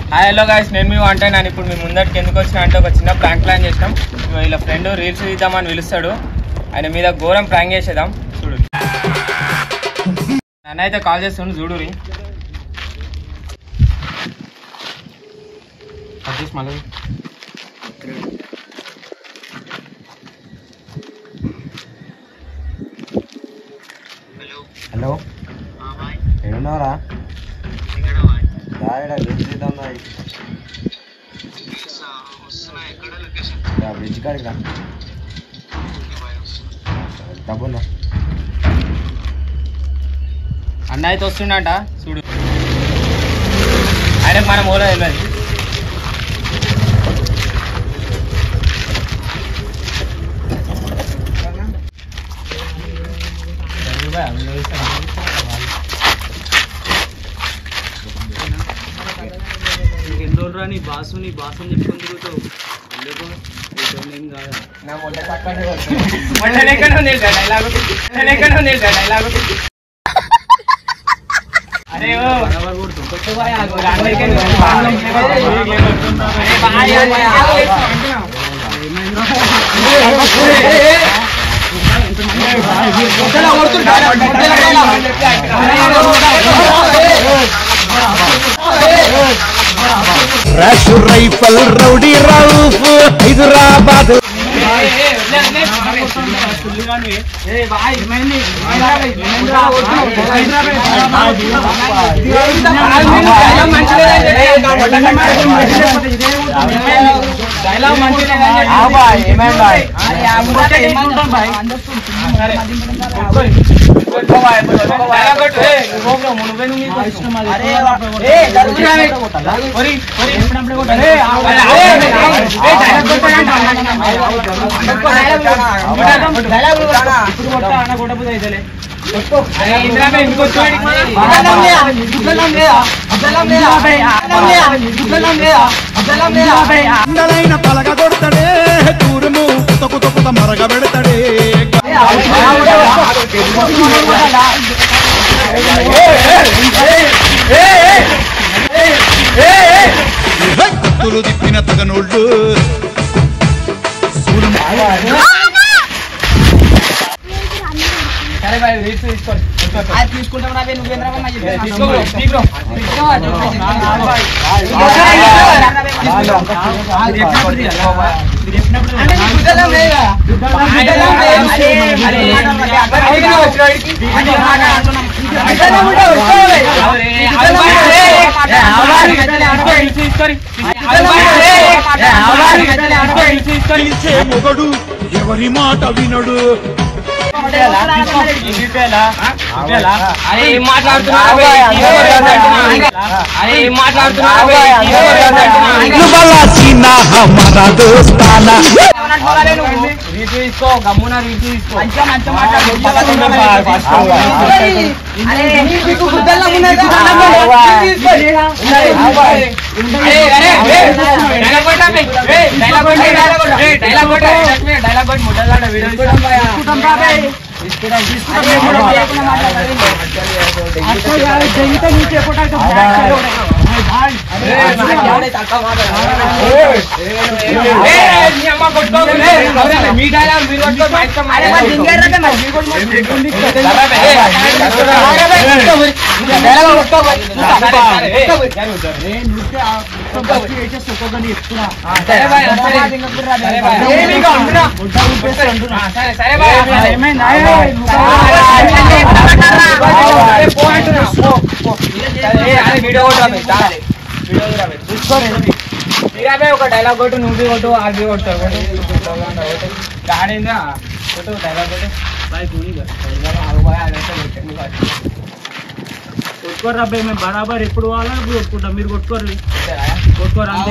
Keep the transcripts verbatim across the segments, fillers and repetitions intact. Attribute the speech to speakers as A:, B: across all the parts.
A: Hi hello guys, నేను మీ అంటే నేను ఇప్పుడు మీ ముందటికి ఎందుకు వచ్చినా అంటే ఒక చిన్న ప్రాంక్ ప్లాన్ చేసినాం. వీళ్ళ ఫ్రెండ్ రీల్స్ తీద్దామని పిలుస్తాడు, ఆయన మీద ఘోరం ప్రాంక్ చేసేద్దాం. చూడు, నన్ను అయితే కాల్ చేస్తుండు, చూడు రీ మళ్ళీ.
B: హలో, ఏడున్నారా? బ్రిడ్జ్ కాడికి రా, డబ్బున్నా.
A: అన్న అయితే వస్తుండంట, చూడు. ఆయన మనం ఓలా వెళ్ళదు.
C: ఎన్ని రోజులు రా నీ బాసు నీ బాసు అని చెప్పుకొని తిరుగుతావు. ఏం కాదు
A: అరే
D: రాషు రైఫల్ రౌడీ రౌఫ్ హైదరాబాద్. అందలైన పలక కొడతాడే, దూరము తొక్కు తొక్కుత మరగ పెడతాడే. కత్తులు తిప్పిన తగనోళ్ళు
A: సరే బాయ్, రీల్స్ తీసుకోండి.
C: తీసుకుంటాం రా నువ్వేంద్రా
D: మొగడు ఎవరి మాట వినడు.
A: తీసుకో, గమ్మున రీల్స్ తీసుకో. ఒక డైలాగ్ కొట్టు, నువ్వు కొట్టు, అది కొట్టావు గాడిందా కొట్టు, డైలాగ్ కొట్టు.
C: కొట్టుకోరు అబ్బాయి, మేము బరాబర్ ఎప్పుడు వాళ్ళని కొట్టుకుంటాం, మీరు కొట్టుకోరు కొట్టుకోరు అంతే.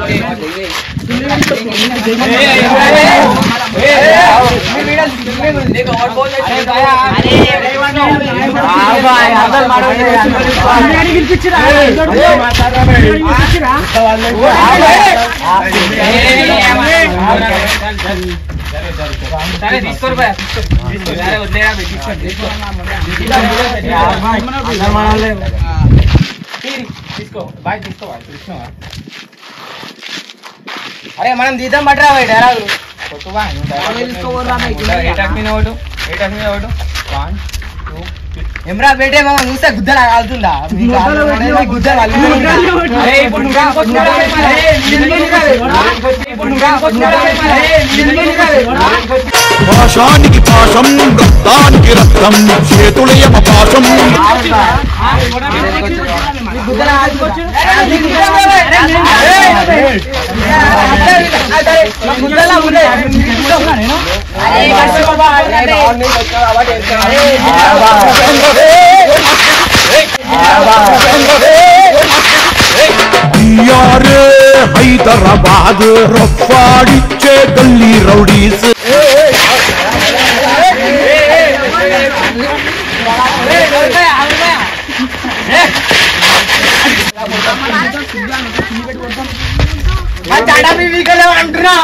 A: సరే తీసుకోరు బాయ్, వదిలేరా తీసుకోండి. తీసుకో బాయ్ తీసుకో బాయ్ చూసినావా
B: అరే మనం తీద్దాం పట్టరా బాయ్ డైలాగులు
A: కొట్టు బాయ్ ఏ టక్ మీద ఒకటి ఏ టక్ మీద ఒకటి వన్ టూ
B: ఎమ్రా బేటే మామ చూస్తే గుద్దలు కాలుతుందా గుద్దలు
D: పాశానికి పాశం రక్తానికి రక్తం చేతులయమ పాశం హైదరాబాద్ రఫాడిచ్చే గల్లీ రౌడీస్
B: అంటున్నా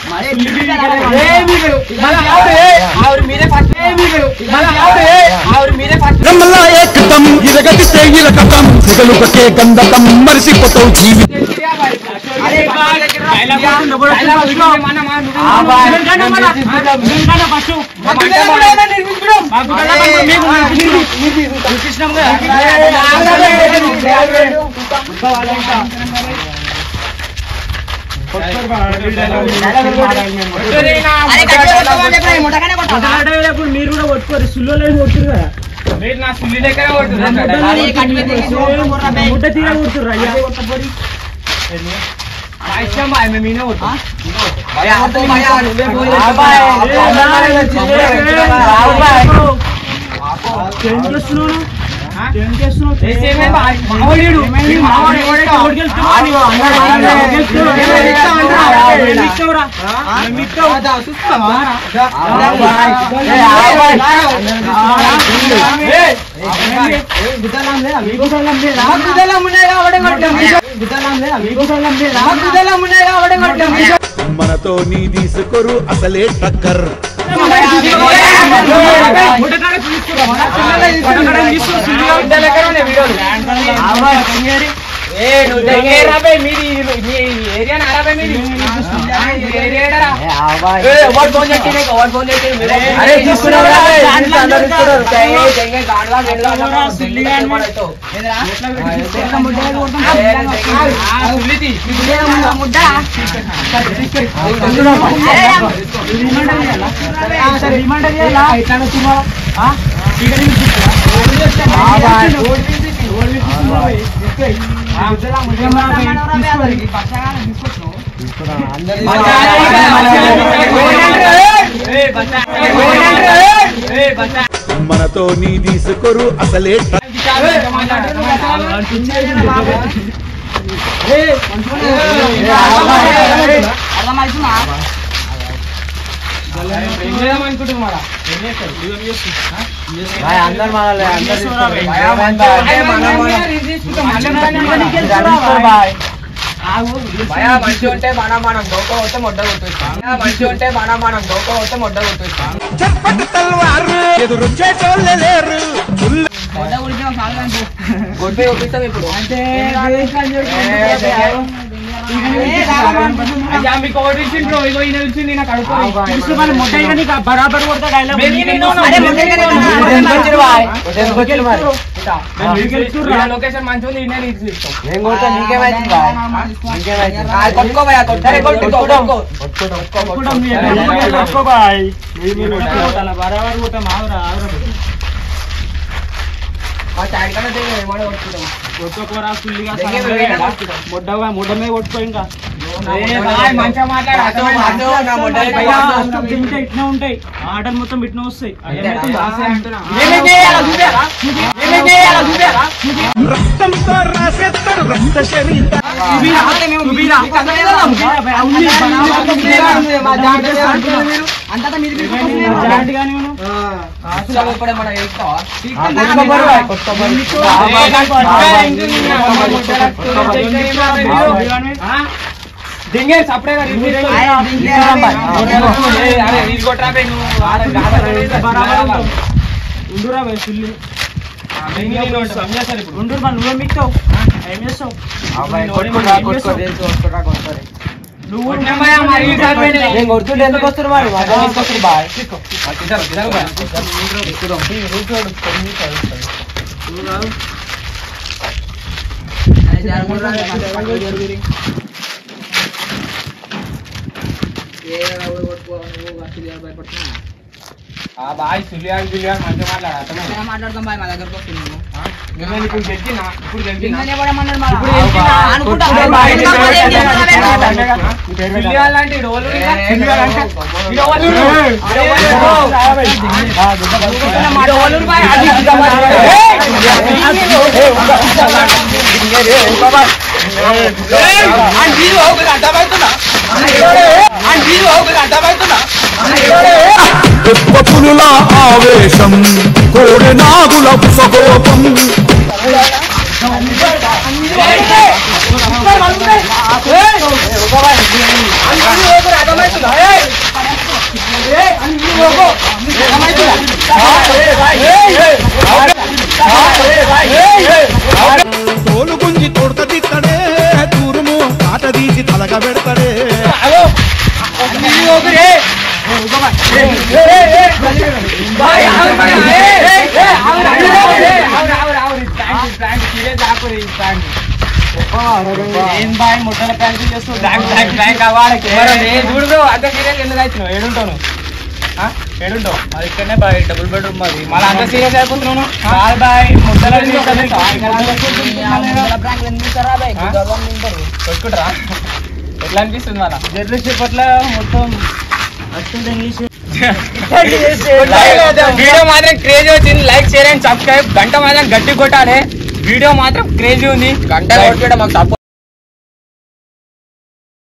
D: రమలా ఏకదం ఇరగదితే ఇరకతం సిగలుగకే గంధకం మరిసిపోతావు జీవి
C: మీరు కూడా కొట్టుకోరు సుల్లో లేదు కొట్టురు కదా
A: మీరు నా సుల్లి దగ్గర కొట్టురా
C: ముట్ట తీర కొట్టుర్రు అయ్యా
A: ఇష్టం బాయ్ మేము ఈయన కొట్టు
D: మనతో నీ తీసుకోరు అసలే టక్కర్ మనతో నీ తీసుకోరు అసలే
A: అనుకుంటున్నారా
B: అందరు మనలే అందరు మంచి ఉంటే మనం మనం దోక వస్తే మొడ్డ కొట్టిస్తాం మంచి ఉంటే మనం మనం దోక వస్తే మొడ్డ కొట్టిస్తాం కొట్టి కొట్టిస్తాం ఇప్పుడు
A: మీకు ఒకటి ఇచ్చిండ్రు ఇగో ఈయన ఇచ్చింది నాకు అడుగు
C: బరాబర్ కొడతా డైలాగ్
A: లొకేషన్ మంచిగా ఉంది ఈయన ఇస్తాం
B: నేను కొడతా నీకేమైంది కొట్టుకోబోయా
C: బరాబర్ కొట్టా మావురా కొట్టుకోరా ఫుల్గా ముడ్డగా ముడ్డ మీద కొట్టుకో ఇంకా
A: మంచిగా
C: ఇట్లా ఉంటాయి ఆటలు మొత్తం ఇట్లా వస్తాయి
D: రక్తంతో రాసేస్తారు రక్త శరీరం
A: దింగే సపరేట్
C: ఉండురా ఫుల్ ఉండు మరి నువ్వేం మిక్తావు ఏం చేస్తావు నువ్వు
B: నేను కొడుతుంటే ఎందుకు వస్తారు మరి బాయ్ బాయ్ సులియాలు సులియాలు మంచిగా మాట్లాడు మాట్లాడతాం బాయ్ మా దగ్గరకు వస్తుంది ఇప్పుడు గెలిచినా ఇప్పుడు గెలిచినా సులియాలంటే
D: పులుల ఆవేశం కోడి నాగుల పుసకోపం తోలు గుంజి తోడత తిత్తడే తూరుము కాట తీసి తలగా పెడతాడే
A: అంత సీరియస్ ఎందుకు అవుతున్నావు ఏడుంటావు ఏడుంటావు అది ఇక్కడనే బాయ్ డబుల్ బెడ్రూమ్ అది మళ్ళీ అంత సీరియస్ అయిపోతున్నాను బాయ్ బాయ్ ముద్దలు కొట్టుకుంటారా ఎట్లా అనిపిస్తుంది మళ్ళా జర్నలిస్ట్ పట్ల మొత్తం వీడియో మాత్రం క్రేజీ వచ్చింది లైక్ షేర్ అండ్ సబ్స్క్రైబ్ గంట మాత్రం గట్టి కొట్టాలి వీడియో మాత్రం క్రేజీ ఉంది గంట కొట్టి మాకు